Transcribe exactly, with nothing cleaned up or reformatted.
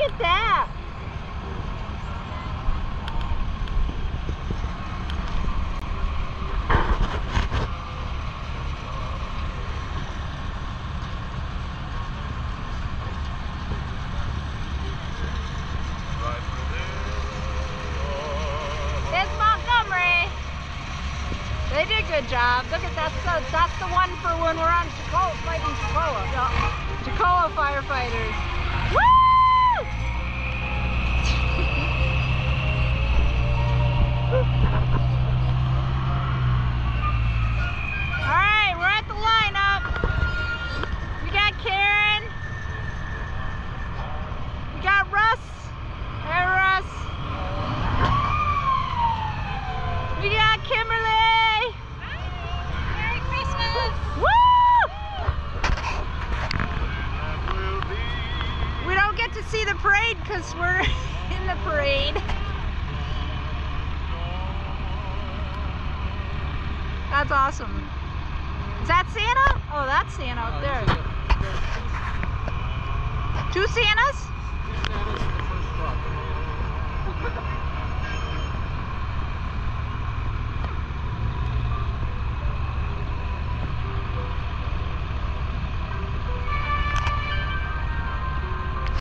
at that. It's Montgomery. They did a good job. Look at that. So that's the one for when we're on Toccoa, fighting Toccoa. No, Toccoa firefighters. Woo! All right, we're at the lineup. We got Karen. We got Russ. Hey, Russ. We got Kimberly. Merry Christmas. Woo! We don't get to see the parade because we're in the parade. That's awesome. Is that Santa? Oh, that's Santa up there. Two Santas?